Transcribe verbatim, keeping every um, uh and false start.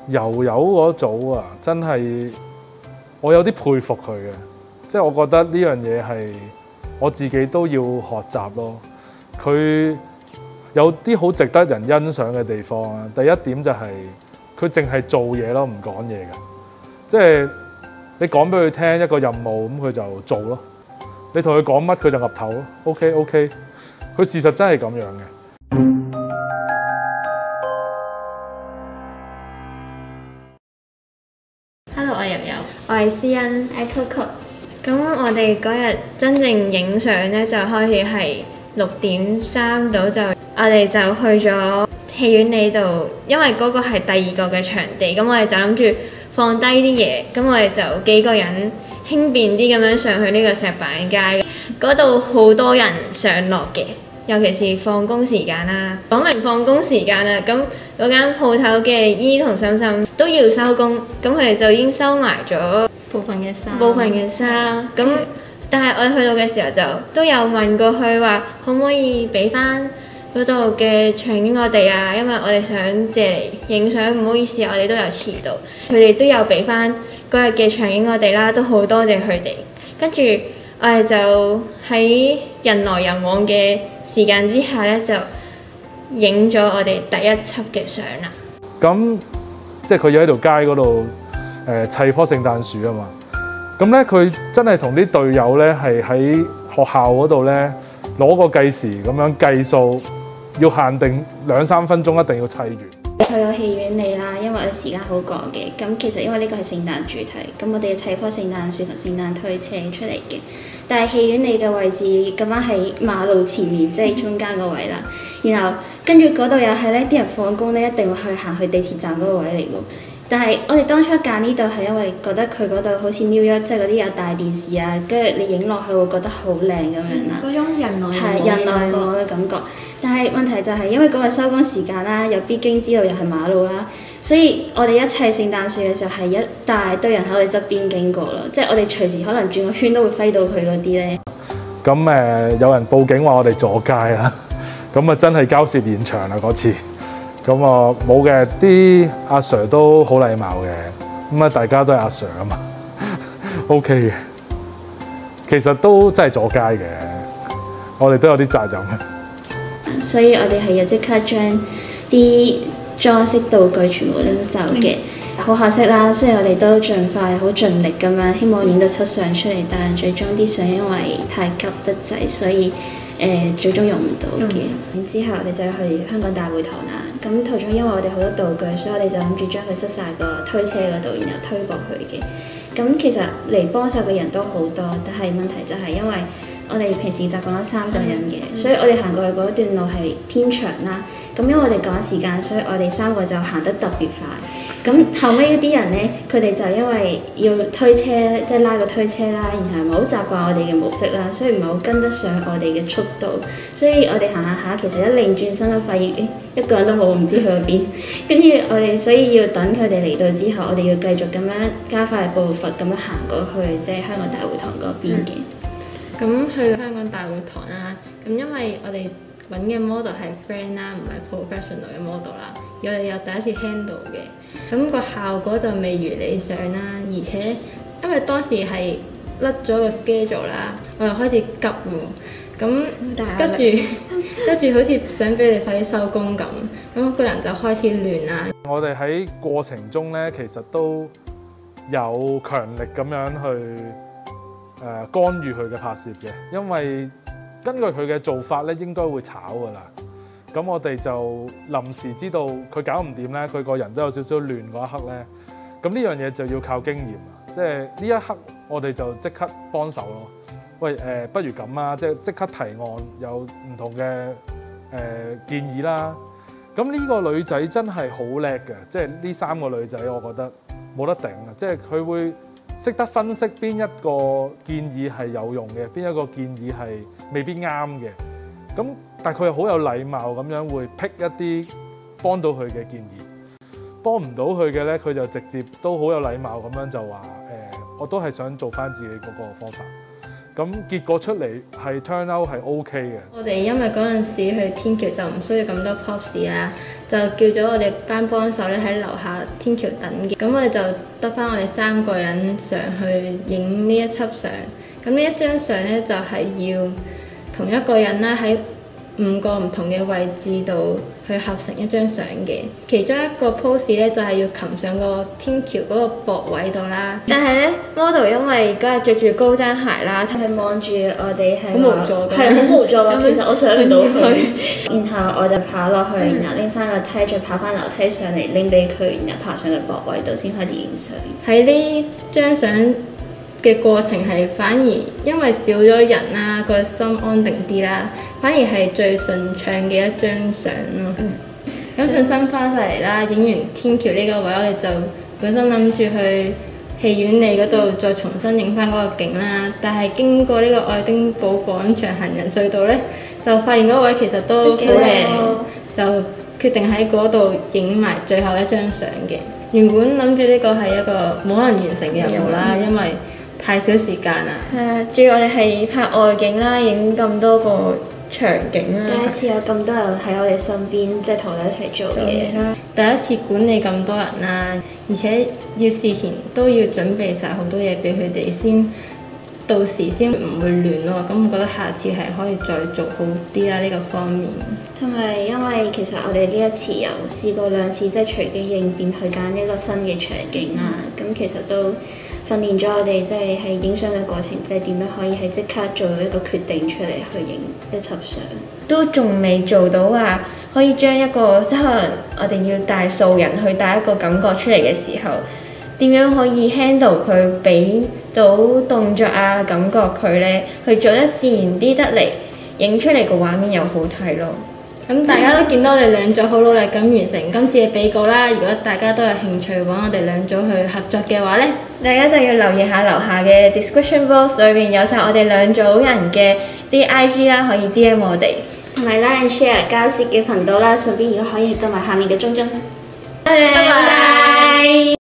油油嗰組啊，真係我有啲佩服佢嘅，即係我覺得呢樣嘢係我自己都要學習咯。佢有啲好值得人欣賞嘅地方啊。第一點就係佢淨係做嘢咯，唔講嘢㗎。即係你講俾佢聽一個任務，咁佢就做咯。你同佢講乜，佢就岌頭咯。OK OK，佢事實真係咁樣嘅。 Hello， 我係柔柔，我係思欣 ，Echo。咁我哋嗰日真正影相咧，就開始係六點三到，就我哋就去咗戲院里度，因為嗰個係第二個嘅場地，咁我哋就諗住放低啲嘢，咁我哋就幾個人輕便啲咁樣上去呢個石板街，嗰度好多人上落嘅，尤其是放工時間啦。講明放工時間啦，咁嗰間鋪頭嘅姨同嬸嬸都要收工，咁佢哋就已經收埋咗部分嘅衫， 部分嘅衫。咁但係我哋去到嘅時候就都有問過佢話，可唔可以俾翻嗰度嘅場景我哋啊？因為我哋想借嚟影相，唔好意思，我哋都有遲到。佢哋都有俾翻嗰日嘅場景我哋啦，都好多謝佢哋。跟住我哋就喺人來人往嘅時間之下咧，就影咗我哋第一輯嘅相啦。咁即係佢要喺條街嗰度誒砌棵聖誕樹啊嘛。咁咧佢真係同啲隊友咧係喺學校嗰度咧攞個計時咁樣計數，要限定兩三分鐘一定要砌完。 去咗戲院嚟啦，因為我哋時間好趕嘅。咁其實因為呢個係聖誕主題，咁我哋要砌棵聖誕樹同聖誕推車出嚟嘅。但係戲院嚟嘅位置咁啱喺馬路前面，即係中間個位啦。然後跟住嗰度又係咧，啲人放工咧一定會去行去地鐵站嗰個位嚟㗎。但係我哋當初揀呢度係因為覺得佢嗰度好似 New York，即係嗰啲有大電視啊，跟住你影落去會覺得好靚咁樣啦。 嗰種人來係人來我嘅感覺。但係問題就係因為嗰個收工時間啦，又必經之路又係馬路啦，所以我哋一砌聖誕樹嘅時候係一大堆人喺我哋側邊經過咯，即係我哋隨時可能轉個圈都會飛到佢嗰啲咧。 咁誒、呃、有人報警話我哋阻街啦，咁啊真係交涉現場啦嗰次。咁啊冇嘅，啲阿 Sir 都好禮貌嘅，咁啊大家都係阿 Sir 啊嘛，OK 嘅。其實都真係阻街嘅，我哋都有啲責任。 所以我哋係要即刻將啲裝飾道具全部拎走嘅。好可惜啦，雖然我哋都盡快好盡力咁樣，希望影到七相出嚟，但係最終啲相因為太急得滯，所以誒、呃、最終用唔到嘅。嗯、之後我哋就去香港大會堂啦。咁途中因為我哋好多道具，所以我哋就諗住將佢塞晒個推車嗰度，然後推過去嘅。咁其實嚟幫手嘅人都好多，但係問題就係因為我哋平時習慣咗三個人嘅，嗯、所以我哋行過去嗰段路係偏長啦。咁因為我哋趕時間，所以我哋三個就行得特別快。咁後尾嗰啲人咧，佢哋就因為要推車，即係拉個推車啦，然後唔係好習慣我哋嘅模式啦，所以唔係好跟得上我哋嘅速度。所以我哋行下下，其實一擰轉身都發現，誒一個人都冇，唔知去咗邊。跟住我哋，所以要等佢哋嚟到之後，我哋要繼續咁樣加快步伐咁樣行過去，即係香港大會堂嗰邊嘅。 咁、嗯、去香港大會堂啦，咁因為我哋揾嘅 model 係 friend 啦，唔係 professional 嘅 model 啦，我哋有第一次 handle 嘅，咁個效果就未如理想啦，而且因為當時係甩咗個 schedule 啦，我又開始急喎，咁跟住跟住好似想俾你快啲收工咁，咁個人就開始亂啦。 我哋喺過程中咧，其實都有強力咁樣去誒、呃、干預佢嘅拍攝嘅，因為根據佢嘅做法咧，應該會炒㗎啦。咁我哋就臨時知道佢搞唔掂咧，佢個人都有少少亂嗰一刻咧。咁呢樣嘢就要靠經驗啦，即係呢一刻我哋就即刻幫手咯。喂誒、呃，不如咁啊，即係即刻提案，有唔同嘅誒、呃、建議啦。咁呢個女仔真係好叻嘅，即係呢三個女仔，我覺得冇得頂啊！即係佢會識得分析邊一個建議係有用嘅，邊一個建議係未必啱嘅。咁但係佢又好有禮貌咁樣會 pick 一啲幫到佢嘅建議，幫唔到佢嘅咧，佢就直接都好有禮貌咁樣就話誒、呃，我都係想做翻自己嗰個方法。咁結果出嚟係 turn out 係 OK 嘅。 我哋因為嗰陣時去天橋就唔需要咁多 props 啦， 就叫咗我哋班幫手咧喺樓下天橋等嘅。咁我哋就得翻我哋三個人上去影呢一輯相。咁呢一張相咧就係、是、要同一個人啦喺五個唔同嘅位置度去合成一張相嘅。其中一個 pose 咧就係、是、要擒上個天橋嗰個駁位度啦。但係咧 model 因為嗰日着住高踭鞋啦， 佢望住我哋係好無助㗎， 係好無助㗎。其實我上唔到去，然後我就跑落去，然後拎翻個梯，再跑翻樓梯上嚟拎俾佢，然後爬上去駁位度先開始影相。 喺呢張相嘅過程係反而因為少咗人啦，個心安定啲啦，反而係最順暢嘅一張相咯。咁信心翻晒嚟啦，影完天橋呢個位，我哋就本身諗住去戲院里嗰度再重新影翻嗰個景啦。但係經過呢個愛丁堡廣場行人隧道呢，就發現嗰位其實都好靚，就決定喺嗰度影埋最後一張相嘅。原本諗住呢個係一個冇可能完成嘅任務啦，因為太少時間啦。 係啊，主要我哋係拍外景啦，影咁多個場景啦。第一次有咁多人喺我哋身邊，即係同我哋一齊做嘢啦。 第一次管理咁多人啦，而且要事前都要準備晒好多嘢俾佢哋先，到時先唔會亂咯。咁我覺得下次係可以再做好啲啦，呢個方面。 同埋因為其實我哋呢一次有試過兩次，即係隨機應變去揀一個新嘅場景啦。咁、嗯、其實都訓練咗我哋，即係喺影相嘅過程，即係點樣可以係即刻做一個決定出嚟去影一輯相。都仲未做到話可以將一個即係可能我哋要帶素人去帶一個感覺出嚟嘅時候，點樣可以 handle 佢俾到動作啊感覺佢呢，去做得自然啲得嚟，影出嚟個畫面又好睇咯。 咁大家都見到我哋兩組好努力咁完成今次嘅比稿啦。如果大家都有興趣揾我哋兩組去合作嘅話呢， 大家就要留意下樓下嘅 description box 裏邊有晒我哋兩組人嘅啲 I G 啦，可以 D M 我哋，同埋 like and share 交涉嘅頻道啦。順便如果可以撳埋下面嘅鐘鐘。拜拜。